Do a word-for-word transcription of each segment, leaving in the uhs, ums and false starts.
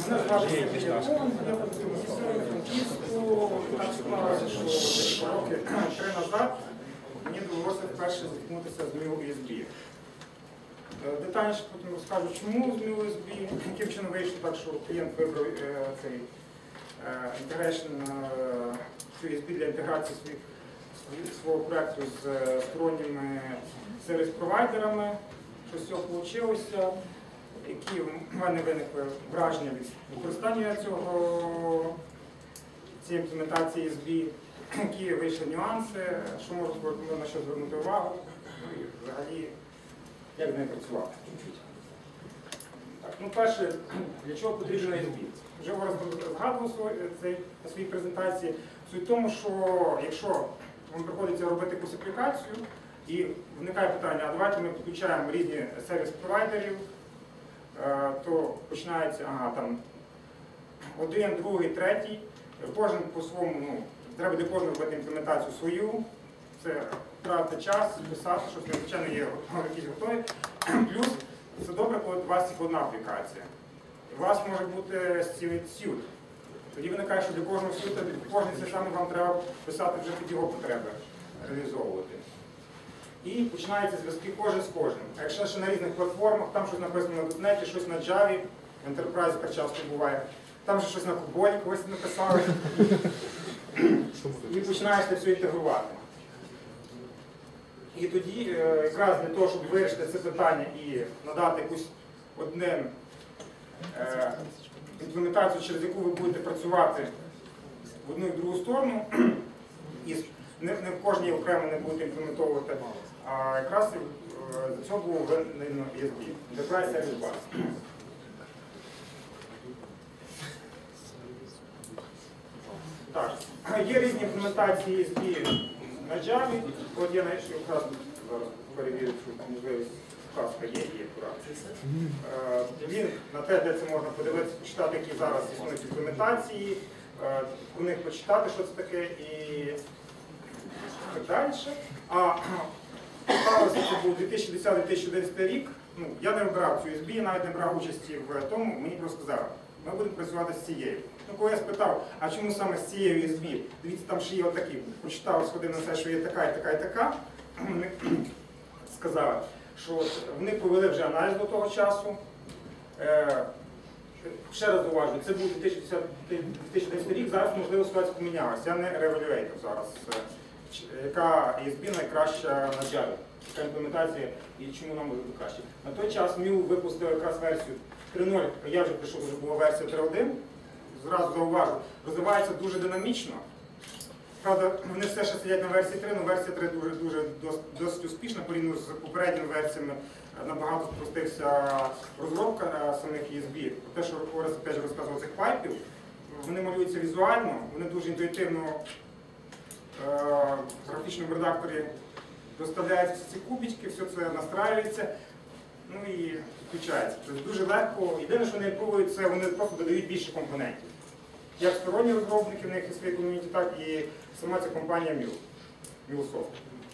Мене звати Сергій Антон, я працюю в Франківську. Так склалося, що десь роки три назад мені довелося вперше зіткнутися з міл ю ес бі. Детальніше потім розкажу, чому з міл ю ес бі, яким чином вийшло так, що клієнт вибрав цей інтегрейшн ю ес бі для інтеграції свого проєкту з сторонніми сервіс-провайдерами, що з цього вийшло, які в мене виникли враження від використання цього, цієї імплементації ю ес бі, які вийшли нюанси, що можна на що звернути увагу, ну і взагалі, як з нею працювати. Так, ну, перше, для чого потрібен ю ес бі? Вже раз згадував на своїй презентації. Суть в тому, що якщо вам приходиться робити якусь аплікацію, і виникає питання, а давайте ми підключаємо різні сервіс-провайдерів, то починається, ага, там, один, другий, третій, кожен по-своєму, ну, треба для кожного робити імплементацію свою, це тратити час, писати, щось надзвичайно є якісь готові. Плюс це добре, коли у вас тільки одна аплікація. У вас може бути цілий сют. Тоді виникає, що для кожного сюта, для кожного це саме вам треба писати вже під його потреби, реалізовувати. І починаються зв'язки кожен з кожним. А якщо ще на різних платформах, там щось написано на .дот нет, щось на Java, в Enterprise так часто буває, там же щось на Коболі когось написали. І починаєш це все інтегрувати. І тоді якраз для того, щоб вирішити це питання і надати якусь одним е, імплементацію, через яку ви будете працювати в одну і в другу сторону, і не, не в кожній окремо не будете імплементовувати, а якраз за цього було введено ю ес бі, Enterprise Service Bus. Так, є різні імплементації ю ес бі на Java. От я якраз зараз перевірю, що можливість вказка є і акуратно. Лінк на те, де це можна подивитися, почитати, які зараз існують імплементації, про них почитати, що це таке і так далі. А сталося, це був дві тисячі десятий - дві тисячі одинадцятий рік. Ну, я не обирав цю ю ес бі, навіть не брав участі в тому, мені просто сказали, ми будемо працювати з цією. Ну, коли я спитав, а чому саме з цією ю ес бі? Дивіться, там ще є отакі. Почитав, сходив на все, що є така, і така, і така. Вони сказали, що вони провели вже аналіз до того часу. Е, ще раз уважую, це був дві тисячі десятий - дві тисячі одинадцятий рік, зараз, можливо, ситуація помінялася. Я не реевалюєйтив зараз, яка ю ес бі найкраща на Java, яка імплементація і чому нам буде краще. На той час міл випустив якраз версію три нуль, я вже прийшов, вже була версія три один. Зразу зауважу, розвивається дуже динамічно. Правда, вони все ще сидять на версії три, але версія три дуже, дуже досить, досить успішна, порівняно з попередніми версіями. Набагато спростився розробка самих ю ес бі. Те, що Орес теж розказував цих пайпів, вони малюються візуально, вони дуже інтуїтивно е, в графічному редакторі доставляються ці кубічки, все це настраюється, ну і включається. Тобто дуже легко. Єдине, що вони пробують, це вони просто додають більше компонентів. Як сторонні розробники, в них і свої ком'юніті, так і сама ця компанія міл, MuleSoft.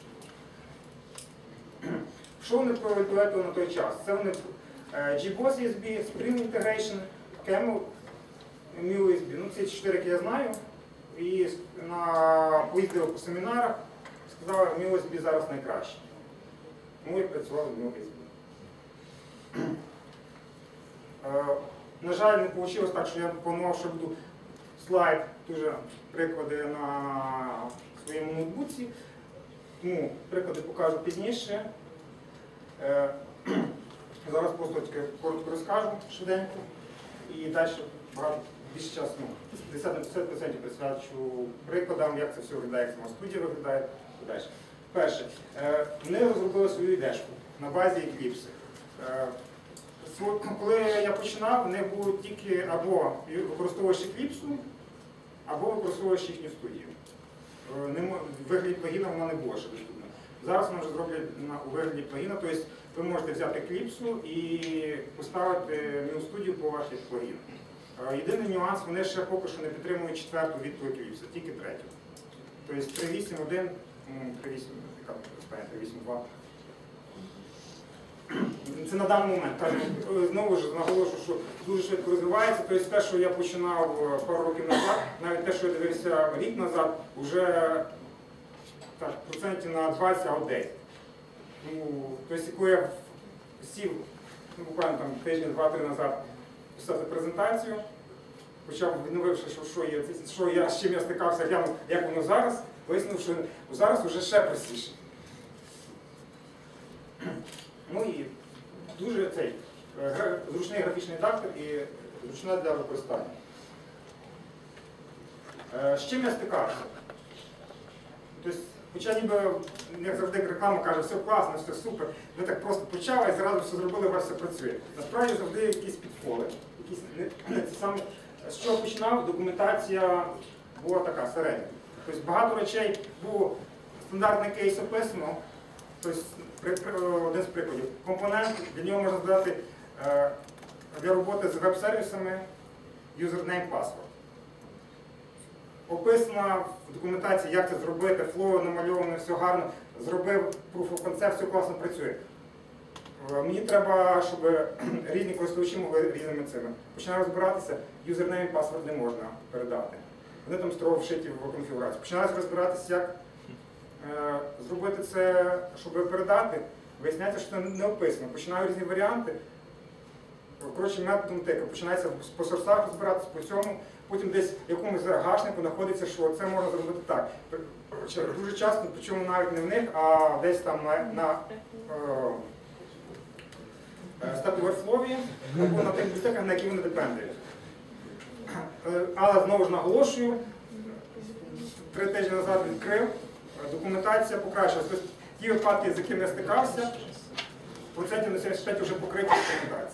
Що вони проєктували на той час? Це вони джі бос ю ес бі, Spring Integration, Camel, міл ю ес бі. Ну, ці чотири, які я знаю. І на поїздили по семінарах, сказали, міл ю ес бі зараз найкраще. Тому я працював з міл ю ес бі. На жаль, не вийшло так, що я планував, що буду слайд, дуже приклади на своєму ноутбуці. Тому приклади покажу пізніше. Зараз просто тільки коротко розкажу швиденько. І далі багато більше часу, ну, п'ятдесят відсотків присвячу прикладам, як це все виглядає, як сама студія виглядає і далі. Перше, вони розробили свою ідешку на базі Eclipse. Коли я починав, вони були тільки або використовуєш Eclipse, або використовуєш їхню студію. В вигляді плагіна вона не була ще доступна. Зараз вона вже зроблять у вигляді плагіна, тобто ви можете взяти Eclipse і поставити Mule Studio по вашій плагіну. Єдиний нюанс, вони ще поки що не підтримують четверту відту Eclipse, тільки третю. Тобто три вісім один, три вісім, яка три вісім два. Це на даний момент. Кажу, знову ж наголошую, що дуже швидко розвивається. Тобто те, що я починав пару років назад, навіть те, що я дивився рік назад, вже так, процентів на двадцять, а десять. Ну, тобто, коли я сів, ну, буквально там тиждень, два-три назад писати презентацію, почав відновивши, що, що, є, що я, з чим я стикався, глянув, як воно зараз, вияснив, що зараз вже ще простіше. Ну і дуже цей зручний графічний редактор і зручна для використання. З чим я стикався? Тобто, хоча ніби, як завжди, реклама каже, все класно, все супер, ви так просто почали і зразу все зробили, у вас все працює. Насправді завжди якісь підфоли, якісь не, не ці самі. З чого починав, документація була така середня. Тобто багато речей був стандартний кейс описано. Тобто, один з прикладів. Компонент, для нього можна додати для роботи з веб-сервісами username, password. Описано в документації, як це зробити, флоу намальовано, все гарно, зробив proof of concept, все класно працює. Мені треба, щоб різні користувачі могли різними цими. Починаю розбиратися, юзернейм і паспорт не можна передати. Вони там строго вшиті в конфігурацію. Починаю розбиратися, як е, зробити це, щоб передати. Виясняється, що це не описано. Починаю різні варіанти. Коротше, методом тика. Починається по сорсах розбиратися, по цьому. Потім десь в якомусь гашнику знаходиться, що це можна зробити так. Дуже часто, причому навіть не в них, а десь там на, на е, Stack Overflow або на тих бібліотеках, на які вони депендують. Але знову ж наголошую, три тижні назад відкрив, документація покращилась. Тобто ті випадки, з якими я стикався, процентів на сімдесят п'ять вже покриті документації.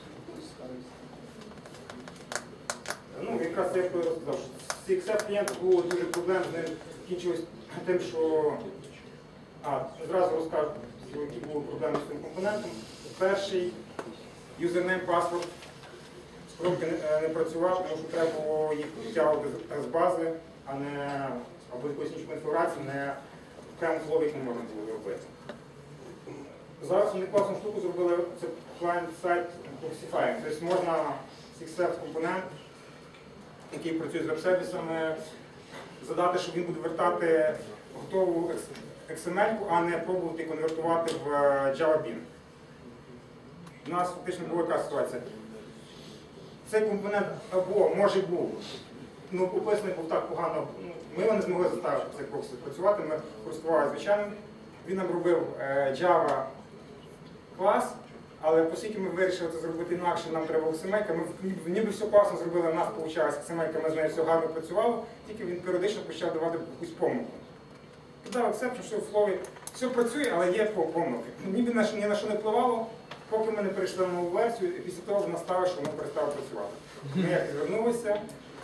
Ну, якраз я розказав, що з ікс еф клієнтом було дуже проблем, з ним кінчилось тим, що... А, зразу розкажу, які були проблеми з цим компонентом. Перший юзернейм, паспорт спробки не, не працював, тому що треба було їх витягувати з бази, а не або якоїсь іншої конфігурації, не окремо флоу, їх не можна було робити. Зараз вони класну штуку зробили, це client-side proxifying. Тобто можна з ікс еф компонент, який працює з веб-сервісами, задати, щоб він буде вертати готову ікс ем ель-ку, а не пробувати конвертувати в Java Bean. У нас фактично була яка ситуація. Цей компонент або, може, був, ну, описаний був так погано, ми його не змогли заставити цей проксі працювати, ми користувалися звичайним. Він нам робив Java клас, але оскільки ми вирішили це зробити інакше, нам треба ікс ем ель-ка, ми ніби все класно зробили, в нас вийшла ікс ем ель-ка, ми з нею все гарно працювали, тільки він періодично почав давати якусь помилку. Подав ексепшн, що в флові все працює, але є помилки. Ніби ні на що не впливало, поки ми не перейшли на нову версію, і після того настало, що воно перестало працювати. Ми як звернулися,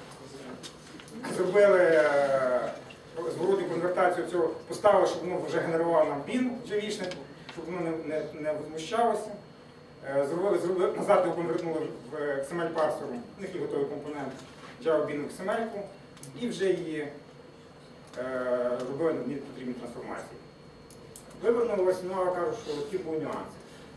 зробили зворотну конвертацію цього, поставили, щоб воно вже генерувало нам пін джавішник, щоб воно не, не, не возмущалося. Зробили, зробили, назад його конвертнули в ікс ем ель-парсеру, у них є готовий компонент Java Bean в ікс ем ель-ку, і вже її е, робили на потрібні трансформації. Вивернули, ну, я кажу, що такі були нюанси.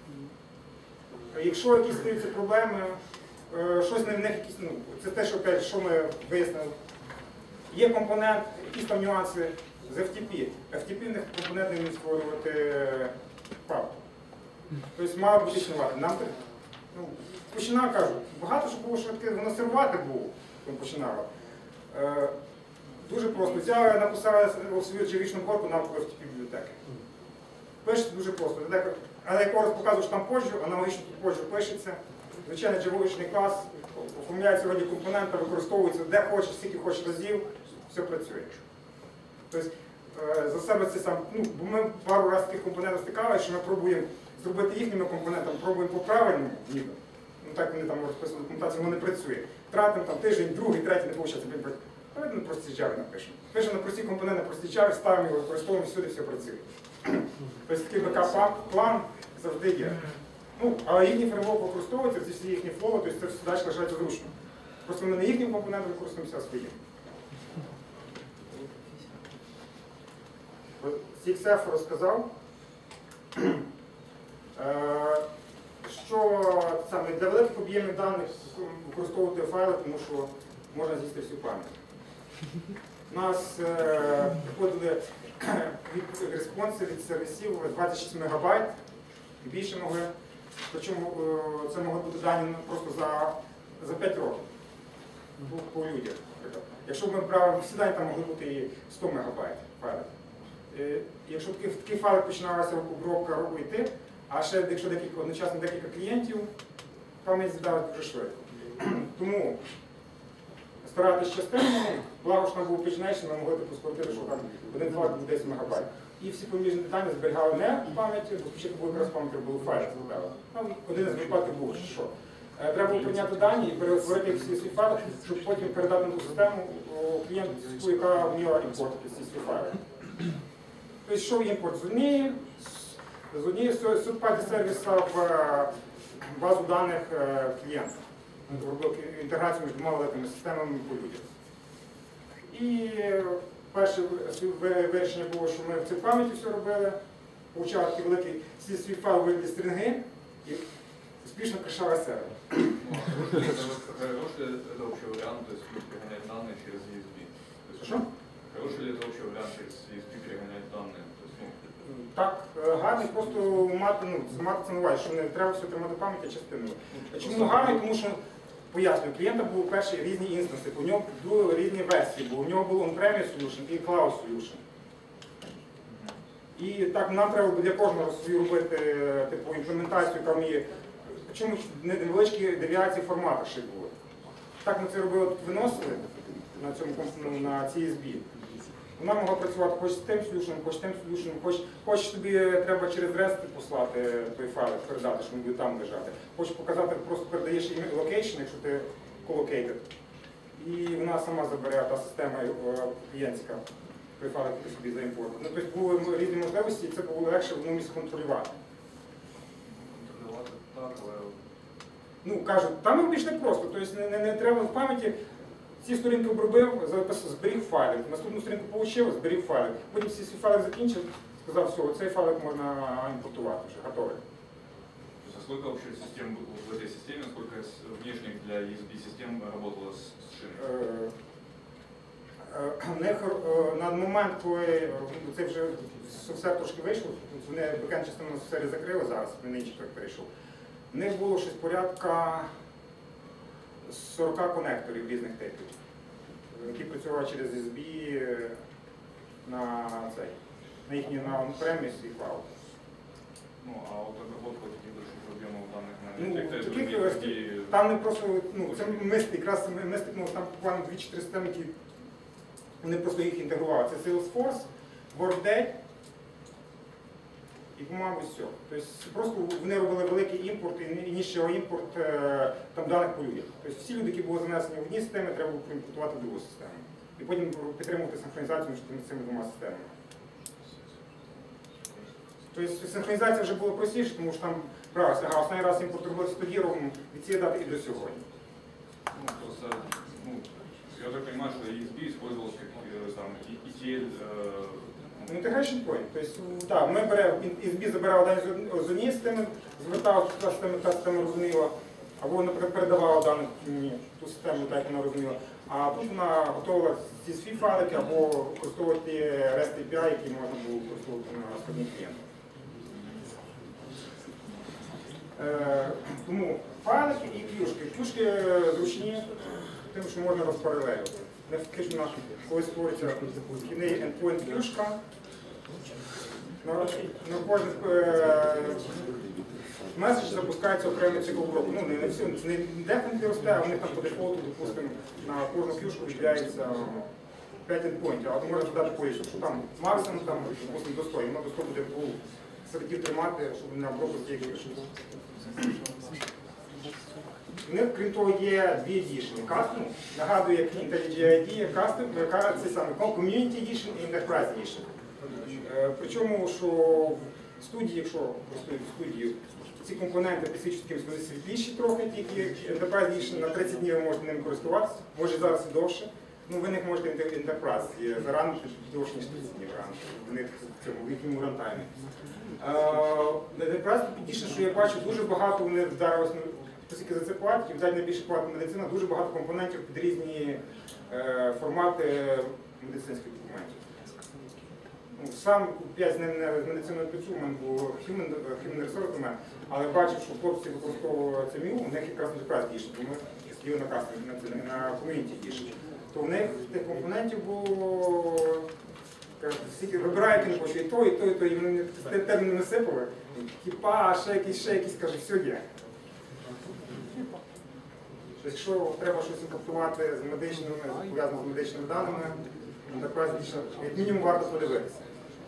Якщо якісь стаються проблеми, щось не в них якісь, ну, це те, що, опять, що ми вияснили. Є компонент, якісь там нюанси з еф ті пі. еф ті пі в них компонент не вміє створювати папку. Тобто мало бути існувати. Нам ну, починав, кажу, багато що було швидке, воно сервувати було, коли починало. Е, дуже просто. Взяли, написали свою джавічну горку на еф ті пі бібліотеки. Пишеться дуже просто. Але як раз показуєш там позже, аналогічно тут позже пишеться. Звичайно, джавовичний клас, оформляється сьогодні компонента, використовується де хочеш, скільки хочеш разів, все працює. Тобто за себе це сам, ну, бо ми пару разів таких компонентів стикалися, що ми пробуємо зробити їхніми компонентами, пробуємо по-правильному, ніби. Ну так вони там розписують документацію, воно не працює. Тратимо там тиждень, другий, третій, не виходить. Давайте ми прості Java напишемо. Пишемо на прості компоненти, на прості Java, ставимо його, використовуємо, всюди все працює. Тобто такий бекап-план завжди є. Ну, але їхній фреймворк використовується, ці всі їхні флоу, тобто це все далі лежать зручно. Просто ми не їхнім компонентом використовуємося, а своїм. сі ікс еф розказав. Е, Що саме для великих об'ємів даних використовувати файли, тому що можна з'їсти всю пам'ять. У нас е, приходили від респонси від сервісів двадцять шість мегабайт і більше могли. Причому е, це могли бути дані просто за, за п'ять років по, по людях. Якщо б ми брали всі дані, там могли бути і сто мегабайт файлів. Е, якщо такий, такий файл починалася обробка року йти, а ще якщо декілька, одночасно декілька клієнтів, пам'ять з'їдала дуже швидко. Тому старатися частинами, благо, що нам був пічнейший, ми могли скоротити, що там один файл був десять мегабайт. І всі поміжні деталі зберігали не в пам'яті, бо спочатку були якраз пам'яті, були файли складали. Там один із випадків був, що треба було прийняти дані і перетворити всі свої файли, щоб потім передати на ту систему клієнту, яка вміла імпортити ці свої файли. Тобто, йшов імпорт з однієї, з однієї субпаді сервісу в базу даних клієнта. Робив інтеграцію між двома великими системами по людях. І перше вирішення було, що ми в цій пам'яті все робили, получали такі великі свій файл у вигляді стрінги і успішно крашали сервер. Хороший ли это вообще вариант, то есть перегонять данные через ю эс би? Що? Хороший ли это вообще вариант через ю эс би перегонять данные? Так, гарний, просто мати, ну, мати це на увазі, що не треба все тримати пам'ять частиною. Чому гарний? Тому що, пояснюю, у клієнта були перші різні інстанси, у нього були різні версії, бо у нього було on-premise solution і cloud solution. І так нам треба для кожного свою робити типу, імплементацію, там і чому невеличкі девіації в форматах ще були. Так ми це робили, виносили на цьому ну, на сі ес бі. Вона могла працювати хоч з тим solution, хоч з тим solution, хоч, хоч тобі треба через REST послати той файл, передати, що він буде там лежати. Хоч показати, просто передаєш location, якщо ти collocated. І вона сама забере, та система клієнтська, той файл, який ти собі заімпортив. Ну, тобто були різні можливості, і це було легше в одному місці контролювати. Контролювати так, але... Ну, кажуть, там більш не просто, тобто не, не, не треба в пам'яті. Ці сторінки обробив, зберіг файли. Наступну сторінку отримав, зберіг файли. Потім всі ці файли закінчив, сказав, все, цей файлик можна імпортувати вже, готовий. А сколько вообще систем в этой системе, сколько внешних для ю эс би систем работало с шиной? На момент, коли це вже софтсер трошки вийшов, вони бекенд частину софтсері закрили зараз, він інший так перейшов. В них було щось порядка сорок конекторів різних типів, які працювали через ю ес бі на цей, на їхній на on-premise і cloud. Ну, а от обработка таких больших об'ємів даних на ну, таких, там не просто, ну, це ми якраз ми стикнули там буквально дві-чотири системи, які вони просто їх інтегрували. Це Salesforce, Workday і, по-моєму, все. Тобто просто вони робили великий імпорт, і нижчого імпорт там даних по людях. Тобто всі люди, які були занесені в одній системі, треба було проімпортувати в другу систему. І потім підтримувати синхронізацію між цими двома системами. Тобто синхронізація вже була простіше, тому що там бралося, ага, останній раз імпорт робився тоді, робимо від цієї дати і до сьогодні. Ну, просто, ну, я так понимаю, что ю эс би использовался как там, и ти ел. Ну, integration point. Тобто, так, ми беремо, ю ес бі забирав дані з однієї системи, звертав ту систему, та система розуміла, або, наприклад, передавала дані ту систему, так як вона розуміла. А тут вона готова ці свої файлики або використовувати REST ей пі ай, який можна було використовувати на складних клієнтах. Е, тому файлики і клюшки. Клюшки зручні тим, що можна розпаралелювати. Фактично, коли створюється вхідний endpoint клюшка, на, на кожен е, меседж запускається окремий цикл обробки. Ну, не, не всі, не дефінітно росте, а в них там по дефолту, допустимо, на кожну клюшку виділяється п'ять endpointів, а то можна додати поїзд, що там максимум, там, допустимо, до сто, і воно до сто буде пул середів тримати, щоб не обробити цієї клюшки. У них, крім того, є дві едішни. Custom, нагадую, як IntelliJ ай ді, Custom, яка це саме Community Edition і Enterprise Edition. Причому, що в студії, якщо користуєте студію, ці компоненти підсвічують якимось світліші трохи, тільки Enterprise Edition на тридцять днів ви можете ним користуватися, може зараз і довше. Ну, ви не можете Enterprise, є зарано довшні штуці ранку, в них в цьому, в їхньому рантаймі. Enterprise підіше, що я бачу, дуже багато вони вдарилось, оскільки за це платять, і взагалі найбільше платить медицина, дуже багато компонентів під різні е, формати медицинських документів. Ну, сам я з ним не з медициною працюю, у мене був Human, Human Resource домен, але бачив, що хлопці використовували це міу, у них якраз Enterprise дійшли, бо ми сиділи на кастинг, на, на ком'юніті дійшли. То в них тих компонентів було, скільки вибирають, не хочу, і то, і то, і то, і вони термінами сипали. Типа, ще якісь, ще якісь, каже, все є. Якщо треба щось інкоптувати з медичними, пов'язано з медичними даними, Enterprise більше, як мінімум, варто подивитися.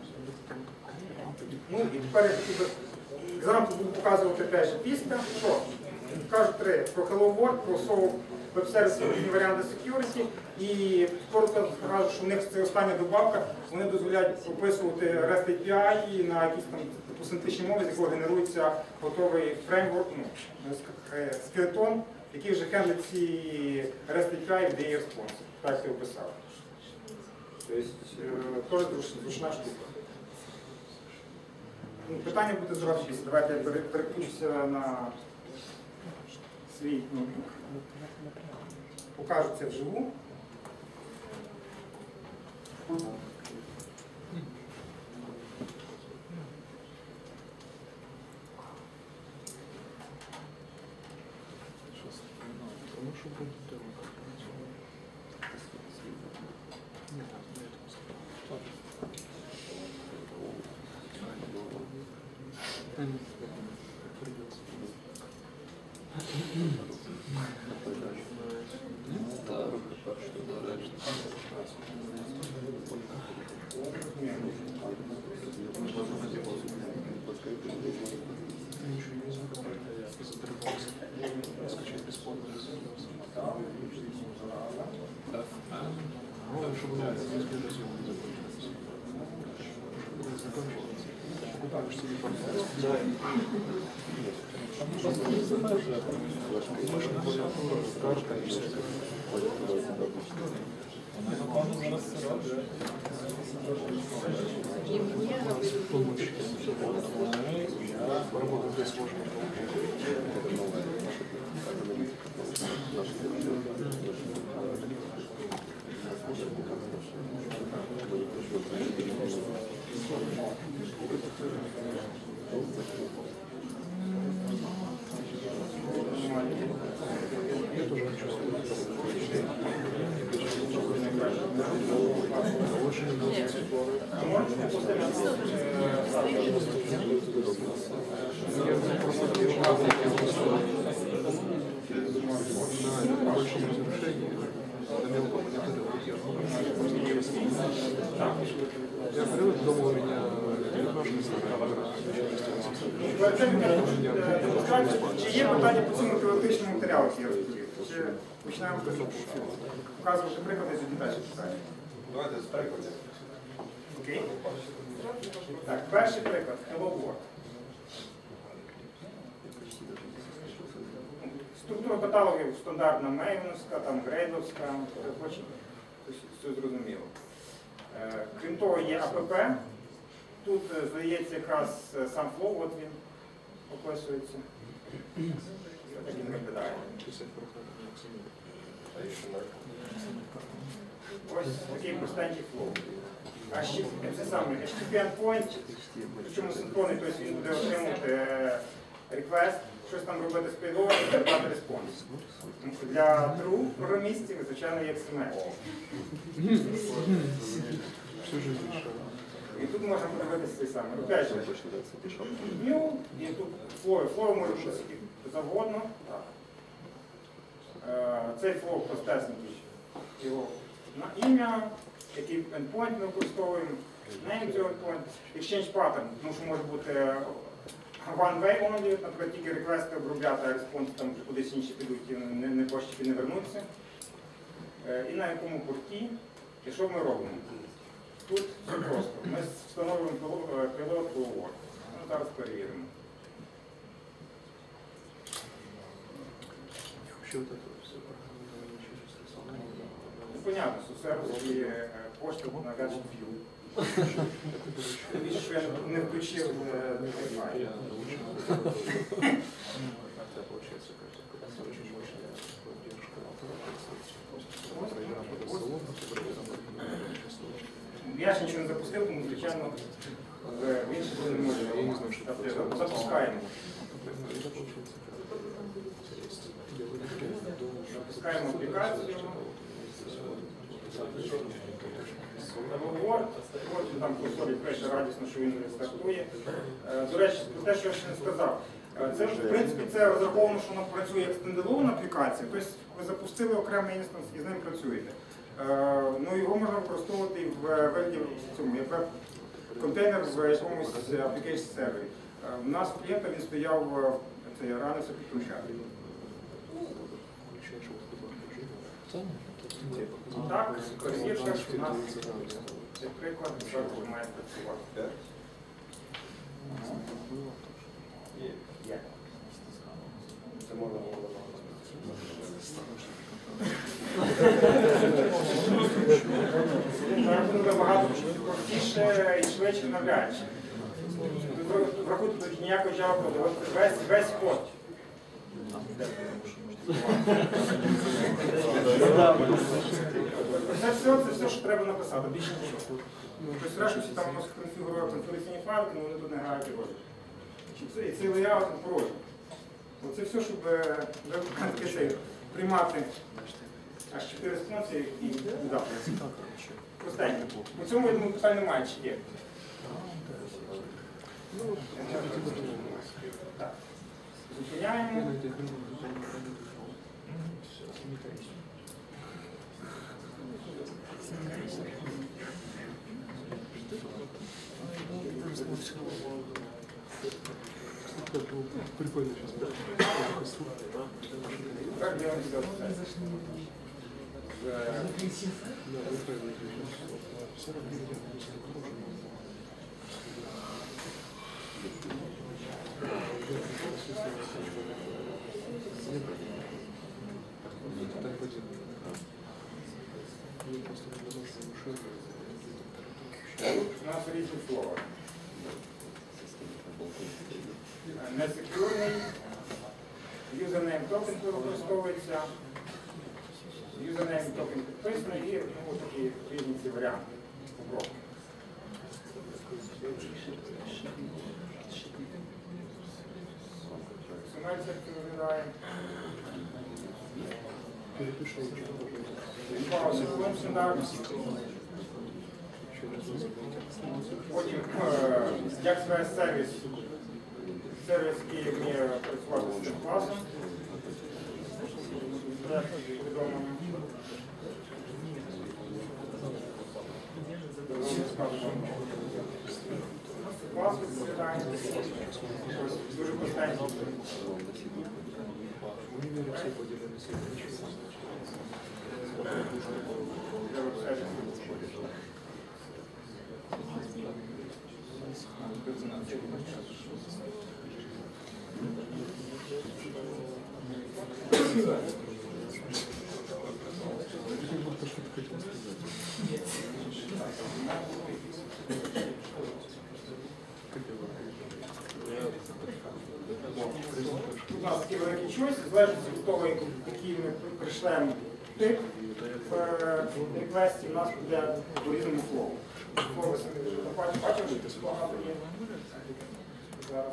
Ну і тепер я хотів би екзампл буду показувати теж після. Що? Кажу три. Про Hello World, про SOAP, веб-сервіси, різні варіанти security. І коротко скажу, що в них це остання добавка, вони дозволяють описувати REST ей пі ай на якісь там синтетичній мові, з якого генерується готовий фреймворк, ну, скелетон, який вже хендлить ці REST ей пі ай в ді ей Response. Так я описав. Тобто, теж зручна штука. Ну, питання буде зразу після. Давайте я переключуся на свій ноутбук. Покажу це вживу. Чи є питання по цьому теоретичному матеріалу, який я розповів? Чи починаємо показувати приклади з далі питання? Давайте з прикладів. Окей. Так, перший приклад. Hello World. Структура каталогів стандартна мейвновська, там грейдовська, все зрозуміло. Крім того, є АПП. Тут, здається, якраз сам флоу, от він описується. Так він виглядає. Ось такий простенький флоу. А ще це саме ейч ті ті пі endpoint, причому синхронний, тобто він буде отримувати request, щось там робити з пейдовим і дати респонс. Для true програмістів, звичайно, є ікс ем ель. І тут можна подивитися цей самий. Опять же, new, і тут флоу. Флоу може бути скільки завгодно. Цей флоу простесенький. Його на ім'я, який endpoint ми використовуємо, name цього endpoint, exchange pattern, тому що може бути one way only, наприклад, тільки реквести обробляти, а респонс там кудись інші підуть, не, не пошті не вернуться. І на якому порті, і що ми робимо? Тут все просто. Ми встановлюємо пілот Hello World. Ну, зараз перевіримо. понятно, що сервіс і е, кошти на гаджет View. Більше, що я не включив е, Wi-Fi. Я ж нічого не запустив, тому, звичайно, в інших не можу. Запускаємо. Запускаємо аплікацію. Word, Word там проходить перше радісно, що він стартує. До речі, про те, що я ще не сказав. Це, в принципі, це розраховано, що воно працює як стендалон аплікація, тобто ви запустили окремий інстанс і з ним працюєте. Ну, його можна використовувати в вигляді цьому, як веб-контейнер в якомусь application сервері. У нас в клієнта він стояв, це я ранився підключати. Так, перевірка, що у нас цей приклад зараз має працювати. Є. Це можна було. Зараз буде набагато простіше і швидше навряд чи. Врахуйте, тут ніякого Java коду, весь, весь код. Це все, це все, що треба написати, більше нічого. Тобто решту всі там конфігурують конфігураційні файлики, але вони тут не грають роль. І цей леяут не порожній. Це все, щоб приймати аж чотири респонси і дати. Простенько. У цьому, я думаю, питань немає, чи є. Так. Зупиняємо. Прикольно сейчас. Как делаем все? У нас різні слова. Несекюрний, юзернейм токен використовується, юзернейм токен підписаний і ну, такі різні ці варіанти. Сумель це виглядає. Пауза в стандарт. Потім як свій сервіс. Сервіс, який вміє працювати з цим класом. Клас відповідає. Дуже простенький. У нас такий великий чойс, залежить від того, який ми прийшлемо тип в реквесті, у нас буде по різному флоу. Флоу ви самі вже бачили, що багато є. Зараз.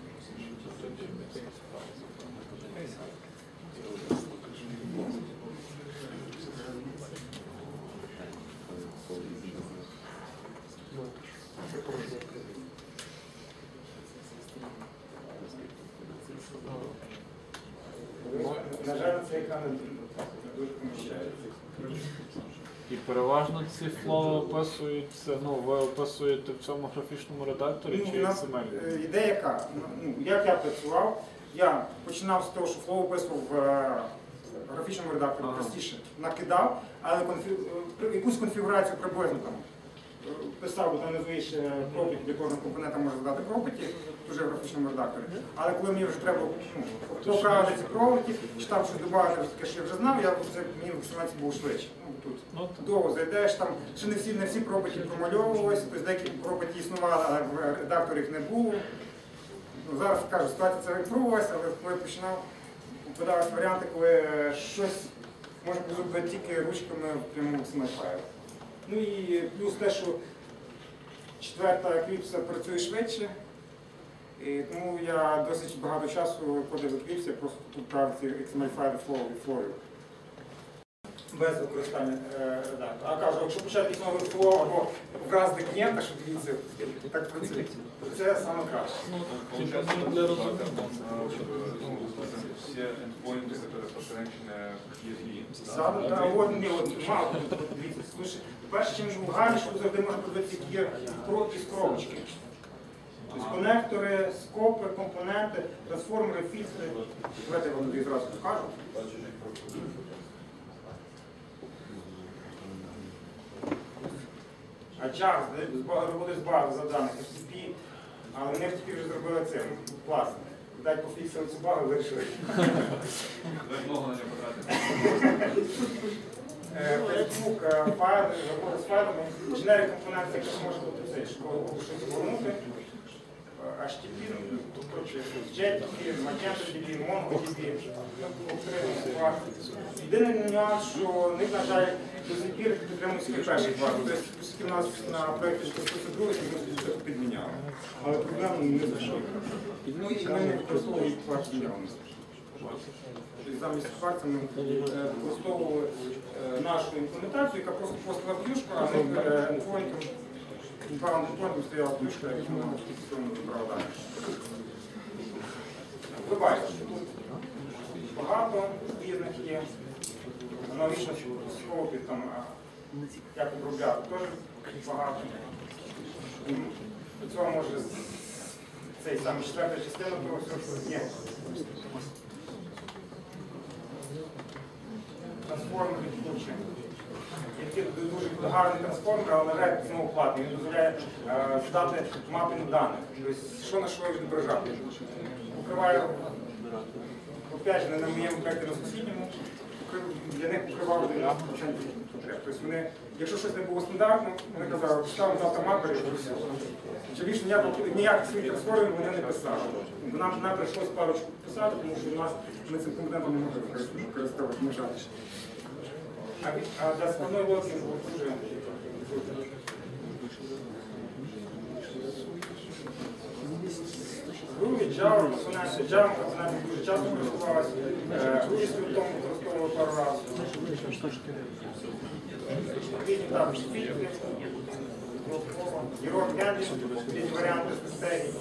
На жаль, цей екран не дуже поміщається. І переважно ці флоу описуються, ну, ви описуєте в цьому графічному редакторі Ну, чи у нас ікс ем ель? ідея яка? Ну, як я працював, я починав з того, що флоу описував в е, графічному редакторі, Ага. простіше накидав, але конфі... е, якусь конфігурацію приблизно там писав, бо там внизу є ще пропит, де кожного компонента може задати пропиті, вже в графічному редакторі. Але коли мені вже треба ну, поправити ці пропиті, читав, що додати, таке, що я вже знав, я це мені в ексемельці був швидше. Ну, тут довго зайдеш, там ще не всі, не всі пропиті промальовувалися, тобто деякі пропиті існували, але в редакторі їх не було. Ну, зараз кажу, ситуація це випробувалася, але коли я починав, попадалися варіанти, коли щось можна зробити тільки ручками в прямому ексемель файлі. Ну і плюс те, що четверта Eclipse працює швидше, і тому я досить багато часу виходив в Eclipse, я просто тут правив ці ікс ем ель файли флоу. Без використання редактора. А кажу, якщо почати якийсь новий флоу або вразити клієнта, що дивіться, так працює, це саме краще. Получается, для разумения, все endpoinты, которые распространены к и эс би. Саме, так, от, ні, от, мало, от, дивіться, слушай, перше, чим в галічку завжди можна подивитися, які є кроки з коробочки. Тобто конектори, скопи, компоненти, трансформери, фільтри. Давайте я вам тоді зразу покажу. А час роботи з бази за даних еф ті пі, але вони еф ті пі вже зробили цим, класно. Дать пофіксили цю багу, вирішили. Много на нього потратити. Facebook, файл, робота з файлами, generic компоненти, якщо може бути це, щоб щось повернути. ейч ті ті пі, JetDB, MagentoDB, MongoDB. Єдиний нюанс, що в них, на жаль, до сих пір підтримують свій перший квартал. Тобто, оскільки в нас на проєкті сто другий, ми це підміняли. Але проблему не знайшли. Ну і ми не використовуємо квартал явності. Замість кварця ми використовували нашу імплементацію, яка просто постала плюшку, а ми ендпойнтом, інбаунд ендпойнтом стояла плюшка, яку ми постійно вибрали далі. Ви бачите, що тут багато різних є. Аналогічно скопів, там, як обробляти, теж багато. До цього може цей саме четверта частина того всього, що є. Трансформер відключення. Який дуже гарний трансформер, але ред знову платний. Він дозволяє е, здати мапінг даних. Тобто, що на що відображати. Покриваю, опять же, не на моєму проєкті, на сусідньому, для них покривав навчання потреб. Тобто вони, якщо щось не було стандартно, вони казали, ставимо дата мапер і все. Чи більше ніяких своїх трансформерів вони не писали. Нам, нам прийшлося парочку писати, тому що у нас ми цим компонентом не можемо використовувати, на жаль. А, а для складної логіки було дуже Groovy, Java, компоненти, Java компоненти дуже часто користувалися, Groovy скриптом використовували пару разів. Різні також фільтри, Єрор Генді, різні варіанти стратегії.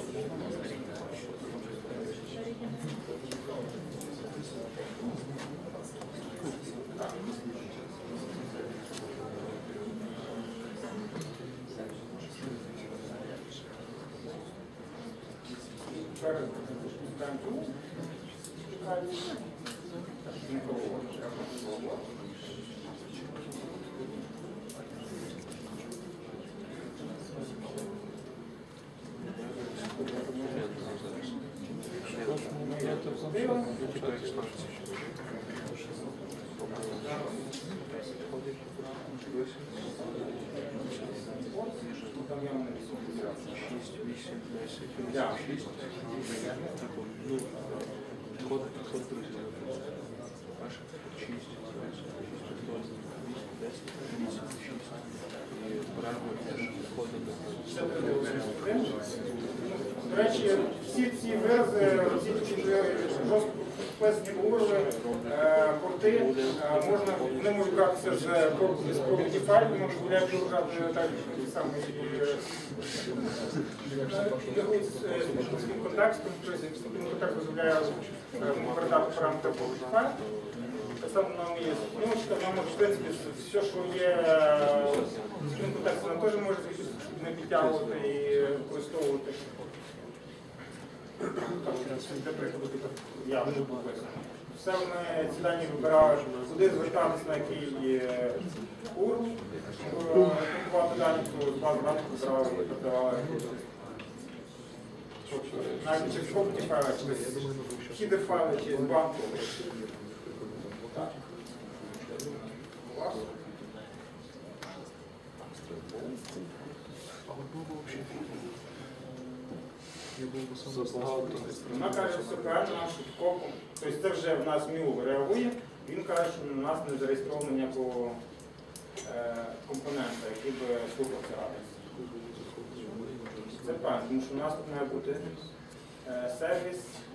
До речі, всі ці вирази, всі ці жорстко вписані говорили, порти, можна, вони можуть братися з property файлів, можуть дозволяти вибрати так само інтегруються з вступним контекстом, тобто вступний контекст дозволяє передати параметри property файл. Так само нам є стріночка, нам може, в принципі, все, що є в вступним контексті, нам теж може не підтягувати і використовувати. Для прикладу, я можу виписати. все ми ці дані вибирали, куди звертатися, на який е, курс, купувати дані, то з бази даних вибирали і продавали. Навіть через копті файли, через хідер файли, через банку. Так. Класно. Вона каже, що все правильно, наш копом. Тобто це вже в нас МІУ реагує, він каже, що на нас не зареєстровано ніякого е, компонента, який би слухався адрес. Це правильно, тому що у нас тут має бути е, сервіс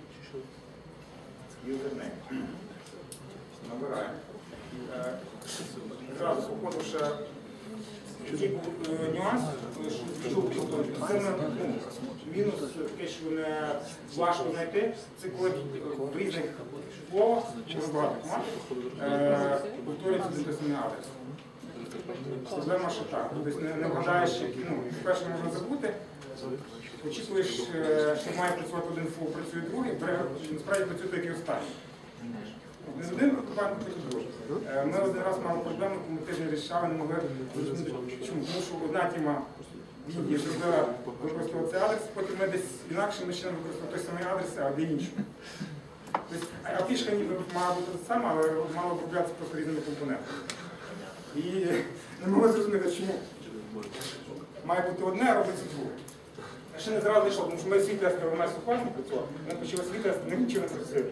юзернейм. Набираємо. Е, Зразу походивши, який був е, нюанс, що це не, ну, мінус таке, що не важко знайти, це коли в різних словах, через багато команд, е, повторюється той самий адрес. Проблема, що так. Тобто не, не вгадаєш, ну, перше можна забути, очікуєш, що має працювати один флоу, працює другий, насправді працює той, який останній. Не один компанія, а другий. Ми один раз мали проблему, тому теж не рішали, не могли зрозуміти, чому. Тому що одна тіма відділ зробила використовувати цей адрес, потім ми десь інакше ми ще не використовували той самий адрес, а де іншого. Тобто, а фішка ніби мала бути та сама, але мала оброблятися просто різними компонентами. І не могли зрозуміти, чому має бути одне, а робиться друге. Я ще не зразу зайшов, тому що ми свій тест в ем ес ухвально працювали, ми почали свій тест, не нічого не працює.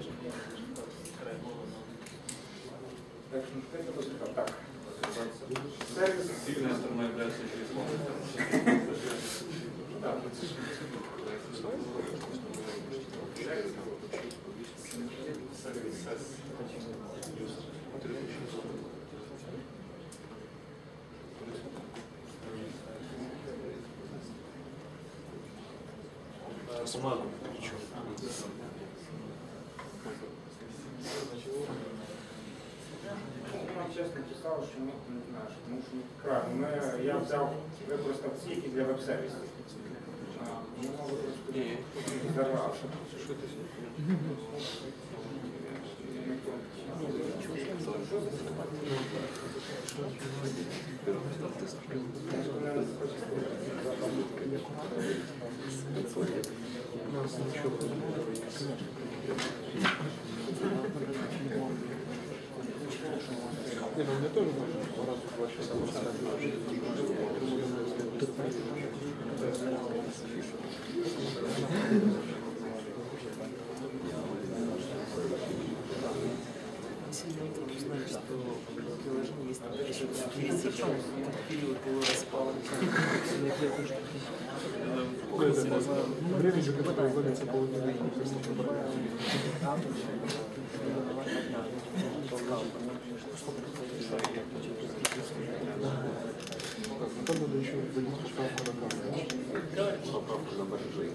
Так, що так. Сервіс. Сильная сторона является через слово. Так. Бумагу. Нам чесно писали, що ми не знаємо, тому що правильно, ми, я взяв, використав ці, які для веб-сервісів. Ми можемо зарвавши. Не, ну мне тоже можно по разу два часа поставить. Узнали, что приложение есть еще период его распала. Времени, которое вводится по удовольствию. Потом надо еще вводить шкаф на поправку на барыжи.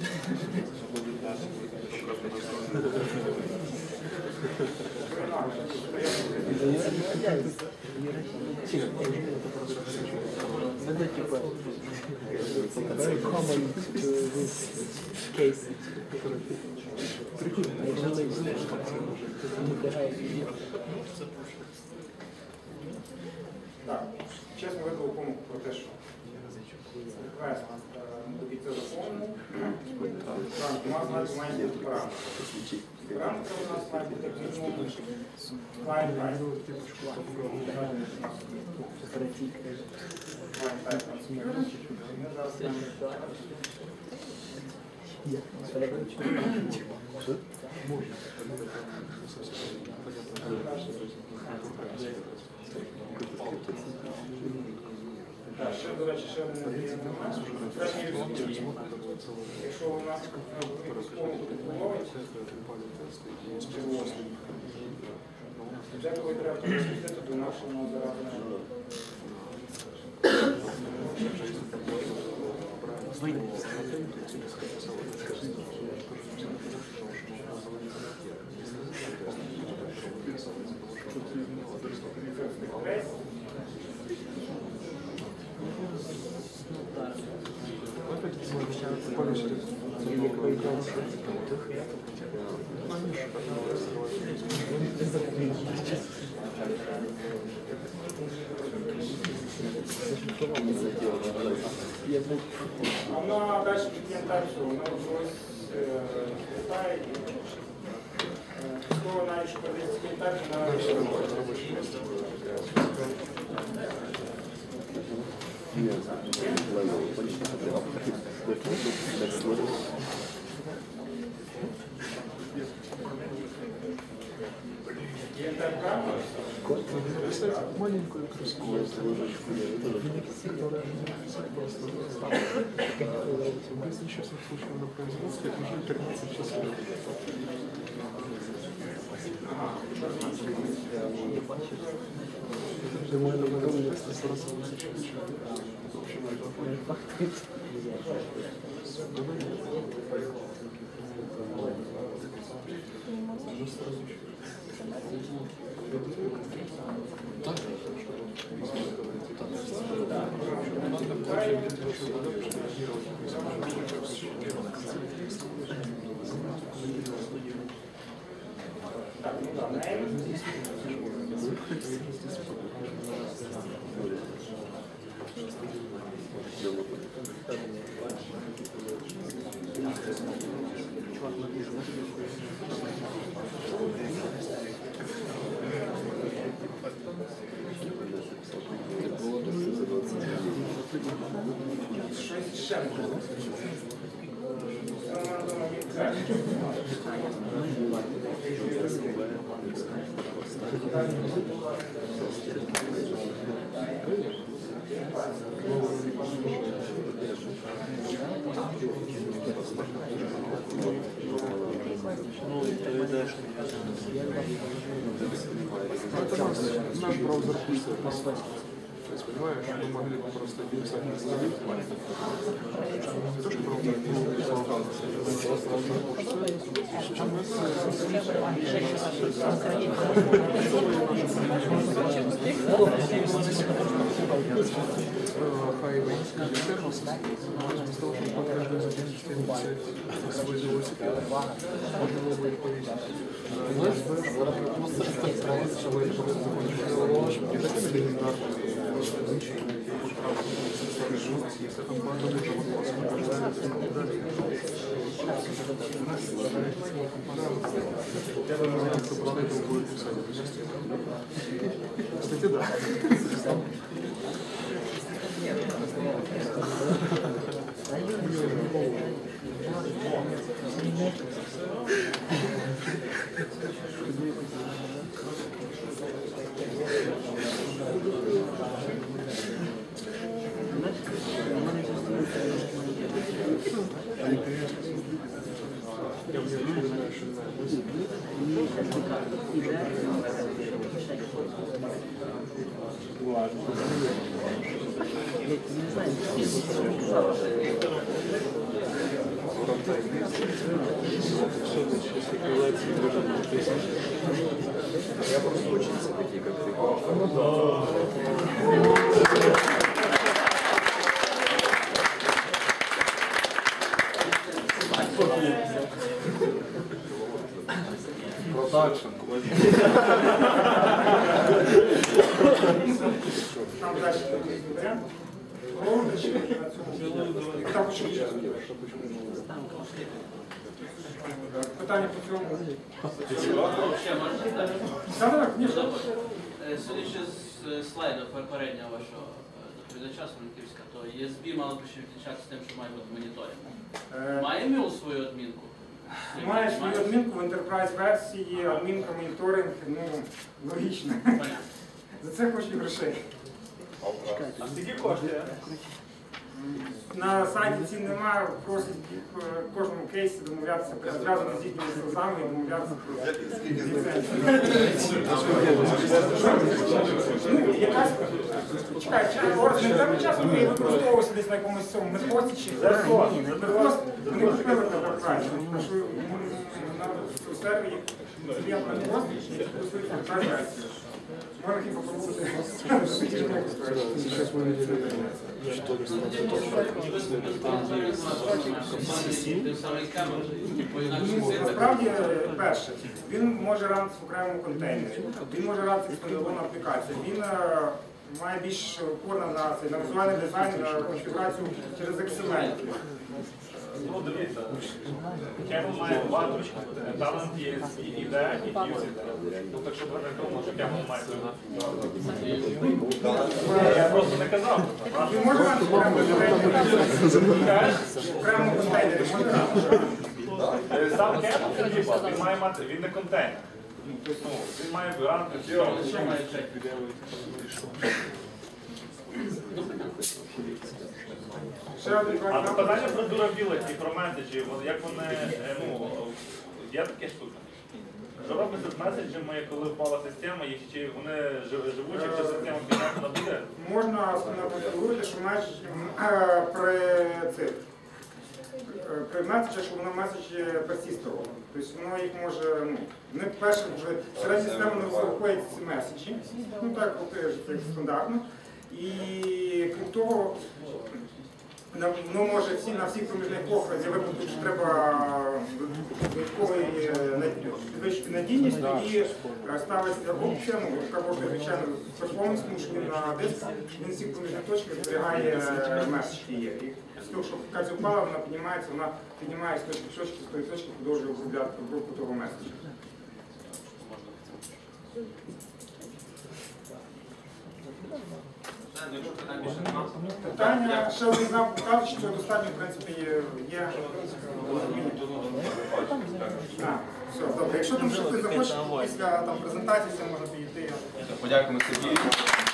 Надо типа common case. Так, чесно виклав помилку про те, що реквест до кінця заповнений. У нас навіть має бути параметри. Параметри у нас мають бути як мінімум client type. Client type. Ми зараз Так, ще, до речі, ще один момент. Крайній результат. Якщо у нас повністю підловить, червоний, деколи треба розпустити до нашого зараженого. Вона далі документацію, вона ось питає, хто навіть що продається документацію на Маленькую крыску, ложечку, которая просто без несчастных случаев на производстве, это уже тринадцать часов. Думаю, это было сто раз лучше, чем в общем, это наш, наш браузер пустит. То есть, понимаешь, мы могли бы просто написать на столе. Не то, что браузер писал. Хайвей, сервис, вместо того, чтобы каждый за день взять свой велосипед, можно было бы повесить. Кстати, да. Я просто очень такие, как ты. Продакшн. Там далі такий варіант. Головне, на цьому. Так, що ще? Питання по цьому. Ще можна так? Так, так, ні. Судячи з слайду попереднього вашого доповідача Франківська, то і ес бі мало б ще відрізняти тим, що має бути моніторинг. Має мюл свою адмінку? Має свою адмінку в Enterprise версії, адмінка моніторинг, ну, логічно. За це хочуть грошей. А скільки коштує? На сайті цін немає, просять в кожному кейсі домовлятися, зв'язати з їхніми службами і домовлятися про ліцензію. Ну, якась, чекай, не треба часто використовуватися десь на якомусь цьому медхості чи медхост, вони купили Enterprise, тому що на сервері клієнт медхост, і використовують Enterprise версію. Можна хіба попробувати. Сейчас мы видели, что Насправді, перше, він може ранитися в окремому контейнері, він може ранитися в стандартну апlikацію, він е, має більш опорно на, цей, на візуальний дизайн, на конфігурацію через ікс ем ель. Ну, дивіться, Camel має два талант є і ідея, і фьюз ідея. Ну, так що ви не думали, що Camel має два. Я просто не казав. Він може ранитися в окремому контейнері, в окремому контейнері може ранитися. Сам Camel, типа, він має мати, він не контейнер. Ну, він має ранити всього. Що має чек? Ще один А варіант. питання про durability, про меседжі, як вони, е, ну, є таке штука. Що робиться з меседжами, коли впала система, їх чи вони жив- живучі, чи система піднята буде? Можна конфігурувати, що меч е, при цих е, при меседжах, що воно меседж персістувало. Тобто воно їх може, ну, вони перше вже середня система не виходить ці меседжі, ну так, от як стандартно. І крім того, на- воно може всі на всіх проміжних кохах для випадку, що треба додаткової е, над- підвищити надійність, тоді е, ставиться опція, ну, яка може звичайно перформанс, тому що він на диск, він всіх проміжних точках зберігає е, меседж, які є. І з того, що апlikація впала, вона піднімається, вона піднімає з точки в точки, з тої точки продовжує обробляти обробку того меседжа. Питання, ще один знав, показує, що достатньо, в принципі, є. Так, все, добре. Якщо там щось захочеш після там, презентації, це можна підійти. Подякуємо Сергію.